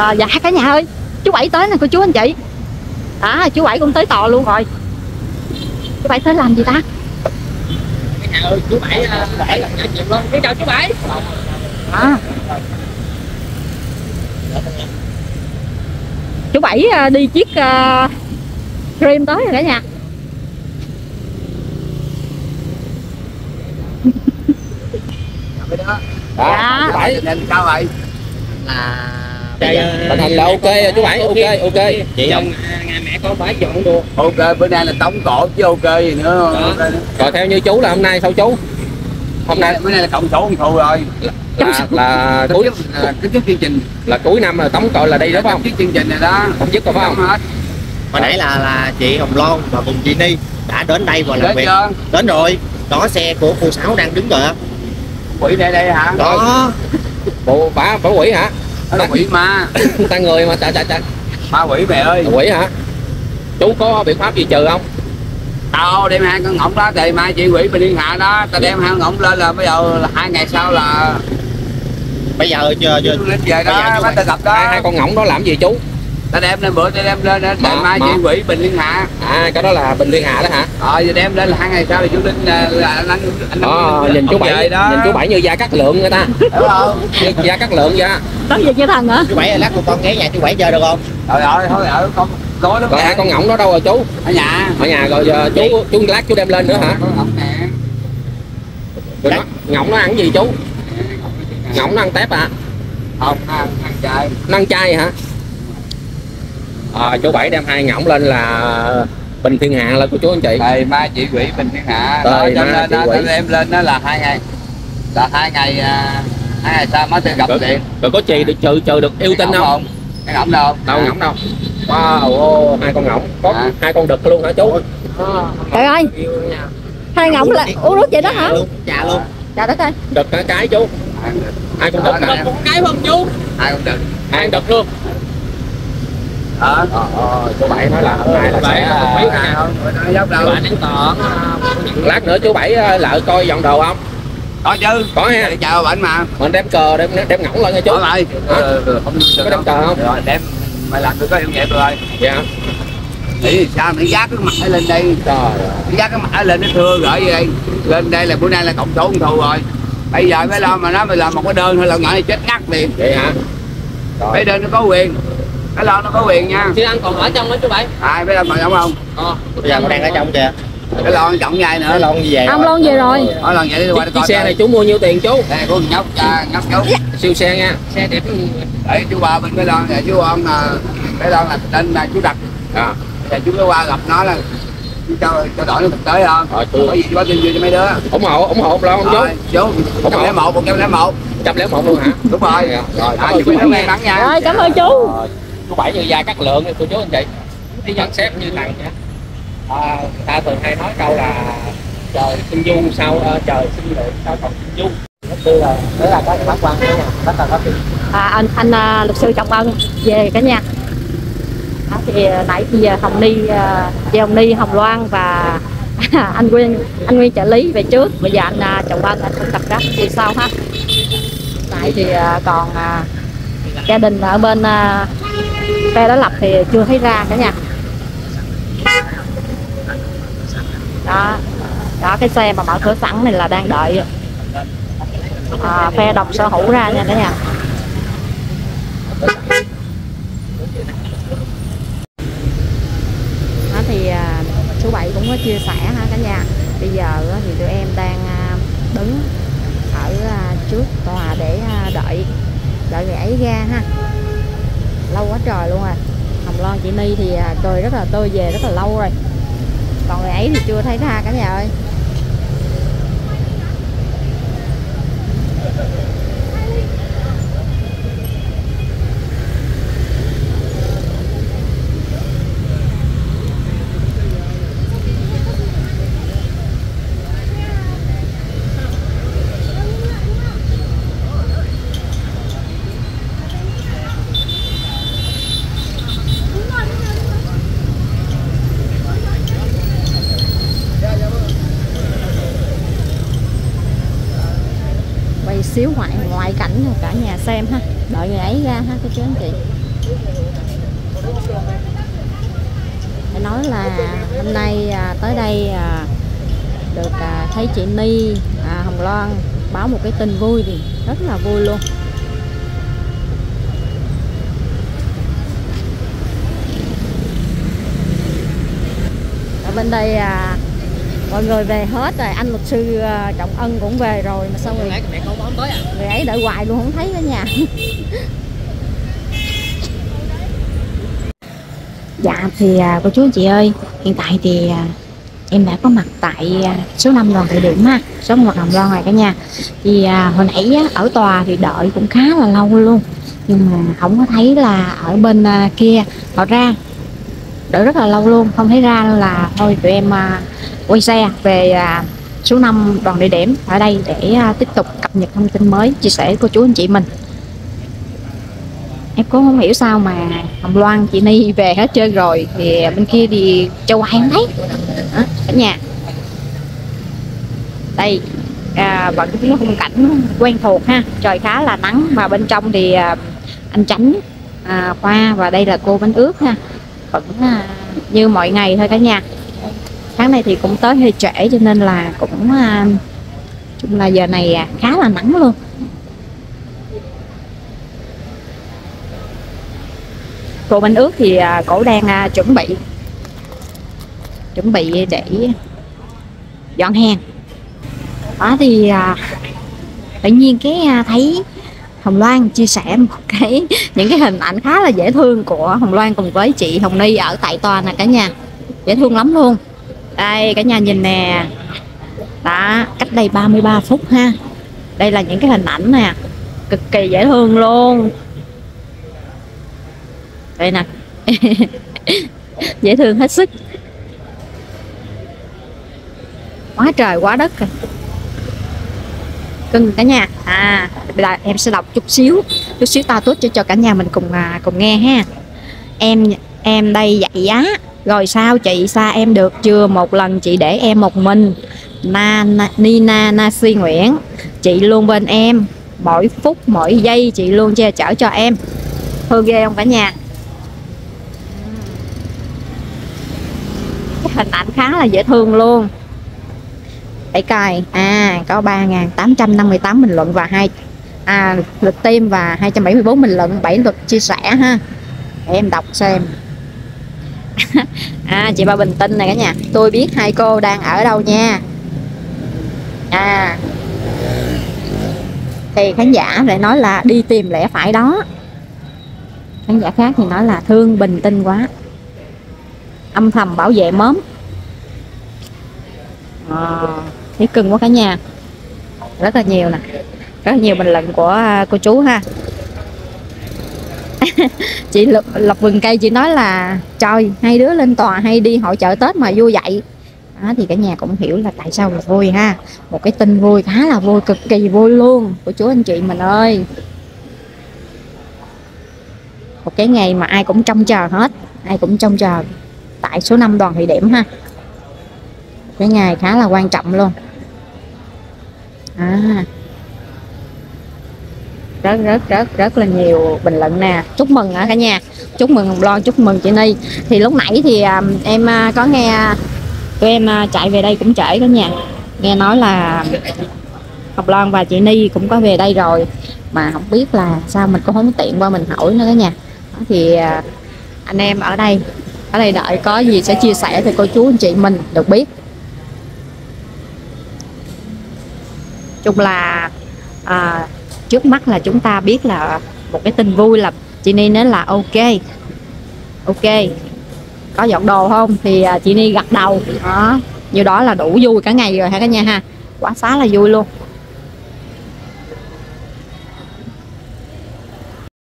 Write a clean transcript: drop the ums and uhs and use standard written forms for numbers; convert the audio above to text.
Dạ cả nhà ơi, chú Bảy tới nè cô chú anh chị. Chú Bảy cũng tới tò luôn rồi. Chú Bảy tới làm gì ta? Chú Bảy làm nhà chuyện luôn. Chào chú Bảy. Chú Bảy đi chiếc Dream tới rồi cả nhà. Dạ. Chú Bảy nên sao vậy? Tình hình là ok chú Bảy, ok. Chị không ngày mẹ con phải chọn được. Ok, bữa nay là tống cổ chứ ok gì nữa. Rồi theo như chú là hôm nay sao chú? Hôm nay bữa nay là cộng số con thù rồi. Là cuối trước chương trình là cuối năm là tống còi là đi đó phải không? Trước chương trình này đó. Không dứt rồi phải không? Hồi nãy là chị Hồng Loan và cùng chị Ni đã đến đây và làm việc. Đến rồi. Đó xe của cô Sáu đang đứng rồi á. Quỷ đây hả? Đó. Bộ bả quỷ hả? Đó là quỷ ma. Ta người mà chà. Ma quỷ mẹ ơi. Quỷ hả? Chú có biện pháp gì trừ không? Tao đem hai con ngỗng đó thì mai chị quỷ Bình Yên Hạ đó, tao đem hai con ngỗng lên là bây giờ là 2 ngày sau là bây giờ lên về đó bắt tao gặp đó. Hai con ngỗng đó làm gì chú? Tao đem lên bữa tao đem lên để mai chị quỷ Bình Yên Hạ. Cái đó là Bình Liên Hạ đó hả? Giờ đem lên là 2 ngày sau thì chú Linh là anh nhìn chú Bảy đó. Nhìn chú Bảy như Gia Cát Lượng người ta. Đúng không? Gia Cát Lượng vậy. Tới giờ chưa thành hả? Chú Bảy lát con ghé nhà chú Bảy chơi được không? Trời ơi thôi ở con có lắm. Rồi hai con ngỗng đó đâu rồi chú? Ở nhà. Ở nhà rồi giờ chú lát chú đem lên nữa hả? Ngỗng nè. Rồi ngỗng nó ăn gì chú? Ngỗng nó ăn tép à? Không, ăn chay. Nó ăn chay hả? Chú Bảy đem hai ngỗng lên là Bình Thiên Hạ là của chú anh chị. Rồi mai chị quỷ Bình Thiên Hạ. Rồi lên đó đem lên đó là 2 ngày. Là 2 ngày sau mới tôi gặp điện. Rồi có trừ được yêu tinh không? Cái ngỗng đâu? Đâu ngỗng đâu. Wow, hai con ngỗng, có hai con đực luôn hả chú? Trời ơi. Hai ngỗng là uống nước vậy đó hả? Dạ luôn. Trời đất ơi. Đực cái chú. Hai con đực. Một cái không chú? Hai con đực. Hai con đực luôn. Chú Bảy nói là hôm nay là sẽ dốc đâu. Lát nữa chú Bảy lại coi dọn đồ không? Có chứ. Có ha. Chào bệnh mà. Mình đem cờ đem ngỗng lên nha chú. Rồi. Không có đem cờ không? Rồi đem mày làm tôi có hiệu nghiệm rồi. Dạ. Nghĩ sao mày giá cái mặt lên đây. Trời ơi. Giá cái mặt lên nó thưa gửi về đây. Lên đây là bữa nay là cộng số con thù rồi. Bây giờ mới lo mà nó mày làm một cái đơn thôi là ngại chết ngắt liền. Vậy hả? Mấy đơn nó có quyền. Cái lo nó có quyền nha. Chứ anh còn ở trong đó chú Bảy. Mấy đơn mà giống không? Bây giờ con đang ở trong kìa. Cái lon trọng nhai nữa. Cái lon gì vậy? Ông lon về rồi. Lon vậy đi qua Chiếc xe này chú mua nhiêu tiền chú? Đây của nhóc chú. Siêu xe nha. Xe đẹp. Đấy chú qua bên cái lon này chú ông cái lon là tên là chú đặt. Giờ chú mới qua gặp nó là cho đổi nó thực tế hơn. Có gì báo tin vui cho mấy đứa. ủng hộ lon không chú? Chú 101 101 luôn hả? Đúng rồi. Rồi chú may mắn nha. Rồi cảm ơn chú. Chú Bảy như Gia Cát Lượng cô chú anh chị. Đi nhận xếp như thằng nha. Người ta thường hay nói câu là trời sinh du sao trời sinh lượng sao còn sinh du. Đấy là có bác quan nữa nè, rất là có tiền. Anh luật sư Trọng Ân về cả nhà. Thì nãy thì Hồng Ni, chị Hồng Ni, Hồng Loan và anh Nguyên trợ lý về trước. Bây giờ anh Trọng Ân anh cũng tập gấp thì sao ha. Tại thì còn gia đình ở bên phe đối lập thì chưa thấy ra cả nhà. Đó cái xe mà mở cửa sẵn này là đang đợi phe đồng sở hữu ra nha cả nhà. Đó thì chú Bảy cũng có chia sẻ ha cả nhà. Bây giờ thì tụi em đang đứng ở trước tòa để đợi người ấy ra ha. Lâu quá trời luôn rồi. Hồng Loan chị Ni thì cười rất là tươi, về rất là lâu rồi. Còn người ấy thì chưa thấy ra cả nhà ơi. Xíu ngoại cảnh cho cả nhà xem ha, đợi người ấy ra ha các chú anh chị. Phải nói là hôm nay tới đây được thấy chị Ni, Hồng Loan báo một cái tin vui thì rất là vui luôn. Ở bên đây mọi người về hết rồi, anh luật sư Trọng Ân cũng về rồi mà sao người ấy đợi hoài luôn không thấy ở nhà. Dạ thì cô chú anh chị ơi, hiện tại thì em đã có mặt tại số 5 đoàn thị điểm ha, số 1 Hồng Loan này cả nhà. Thì hồi nãy ở tòa thì đợi cũng khá là lâu luôn, nhưng mà không có thấy là ở bên kia họ ra, đợi rất là lâu luôn không thấy ra, nên là thôi tụi em quay xe về số 5 đoàn địa điểm ở đây để tiếp tục cập nhật thông tin mới, chia sẻ với cô chú anh chị mình. Em cũng không hiểu sao mà Hồng Loan, chị Ni về hết trơn rồi, thì bên kia thì Châu Hoài không thấy cả nhà. Đây vẫn cái khung cảnh quen thuộc ha, trời khá là nắng, và bên trong thì anh Chánh, Khoa và đây là cô bánh ướt ha, vẫn như mọi ngày thôi cả nhà. Tháng này thì cũng tới hơi trễ cho nên là cũng chung là giờ này khá là nắng luôn. Cô bánh ướt thì cổ đang chuẩn bị để dọn hàng. Đó thì tự nhiên cái thấy Hồng Loan chia sẻ một những cái hình ảnh khá là dễ thương của Hồng Loan cùng với chị Hồng Ni ở tại tòa nè cả nhà, dễ thương lắm luôn. Đây cả nhà nhìn nè, đó cách đây 33 phút ha, đây là những cái hình ảnh nè, cực kỳ dễ thương luôn. Đây nè dễ thương hết sức, quá trời quá đất rồi, cưng cả nhà. Bây giờ em sẽ đọc chút xíu ta tốt cho cả nhà mình cùng nghe ha. Em đây dạy giá rồi sao chị, xa em được chưa, một lần chị để em một mình. Nina Nasi Nguyễn, chị luôn bên em, mỗi phút mỗi giây chị luôn che chở cho em. Thương ghê không cả nhà. Cái hình ảnh khá là dễ thương luôn. Để coi, có 3.858 bình luận và lượt tim và 274 bình luận, 7 lượt chia sẻ ha. Để em đọc xem. Chị Ba Bình Tinh này cả nhà, tôi biết hai cô đang ở đâu nha. Thì khán giả lại nói là đi tìm lẽ phải đó. Khán giả khác thì nói là thương Bình Tinh quá, âm thầm bảo vệ mớm. Thấy cưng quá cả nhà, rất là nhiều nè, rất là nhiều bình luận của cô chú ha. Chị Lộc Vườn Cây chị nói là trời, hai đứa lên tòa hay đi hội chợ Tết mà vui vậy. Thì cả nhà cũng hiểu là tại sao mà vui ha, một cái tin vui, khá là vui, cực kỳ vui luôn của chú anh chị mình ơi. Một cái ngày mà ai cũng trông chờ hết, ai cũng trông chờ tại số 5 đoàn thị điểm ha. Cái ngày khá là quan trọng luôn. Rất là nhiều bình luận nè, chúc mừng cả nhà, chúc mừng Hồng Loan, chúc mừng chị Ni. Thì lúc nãy thì em có nghe tụi em chạy về đây cũng trễ cả nhà, nghe nói là Hồng Loan và chị Ni cũng có về đây rồi, mà không biết là sao mình cũng không tiện qua mình hỏi nữa cả nhà. Thì anh em ở đây đợi có gì sẽ chia sẻ cho cô chú anh chị mình được biết. Chung là trước mắt là chúng ta biết là một cái tin vui là chị Ni nói là ok có dọn đồ không, thì chị Ni gật đầu đó, như đó là đủ vui cả ngày rồi hả cả nhà ha, quá xá là vui luôn.